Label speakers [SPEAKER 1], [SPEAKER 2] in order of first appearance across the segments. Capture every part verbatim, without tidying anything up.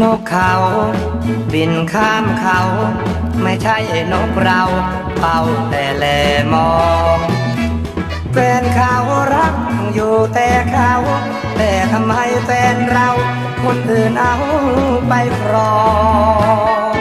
[SPEAKER 1] นกเขาบินข้ามเขาไม่ใช่นกเราเป่าแต่แลมองแฟนเขารักอยู่แต่เขาแต่ทำไมแฟนเราคนอื่นเอาไปครอง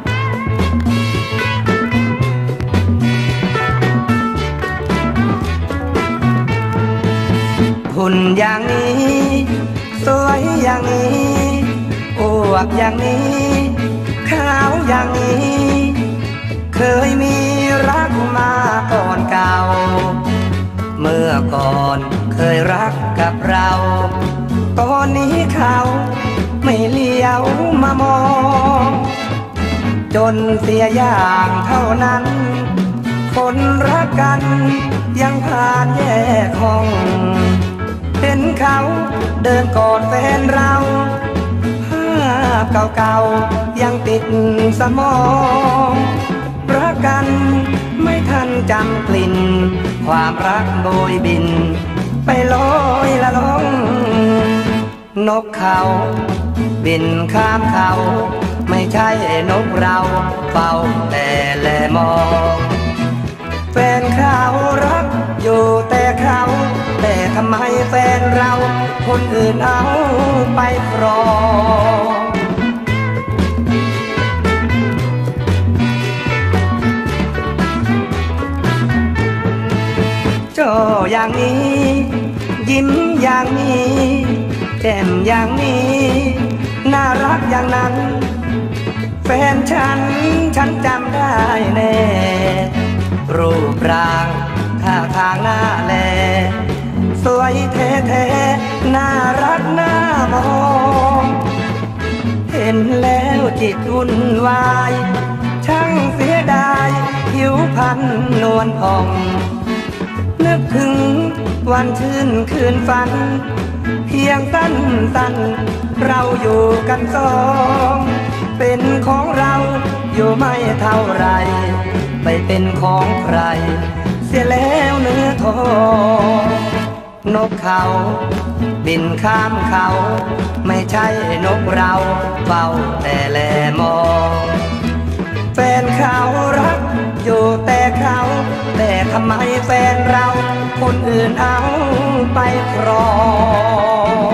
[SPEAKER 1] หุ่นอย่างนี้สวยอย่างนี้อวบอย่างนี้ขาวอย่างนี้เคยมีรักมาก่อนเก่าเมื่อก่อนเคยรักกับเราตอนนี้เขาไม่เลี้ยวมามองจนเสียอย่างเท่านั้นคนรักกันยังผ่านแยกห้องเห็นเขาเดินกอดแฟนเราภาพเก่าๆยังติดสมองรักกันไม่ทันจำกลิ่นความรักโบยบินไปลอยละล่องนกเขาบินข้ามเขาไม่ใช่นกเราเฝ้าแต่แลมองแฟนเขารักอยู่แต่เขาแต่ทำไมแฟนเราคนอื่นเอาไปครองโจอย่างนี้ยิ้มอย่างนี้แจ่มอย่างนี้น่ารักอย่างนั้นแฟนฉันฉันจำได้แน่รูปร่างท่าทางหน้าแลสวยแท้ๆน่ารักน่ามองเห็นแล้วจิตวุ่นวายช่างเสียดายผิวพรรณนวลผ่องนึกถึงวันชื่นคืนฝันเพียงสั้นสั้นเราอยู่กันสองเป็นของเราอยู่ไม่เท่าไรไปเป็นของใครเสียแล้วเนื้อทองนกเขาบินข้ามเขาไม่ใช่นกเราเฝ้าแต่แลมองแฟนเขารักอยู่แต่เขาแต่ทำไมแฟนเราคนอื่นเอาไปครอง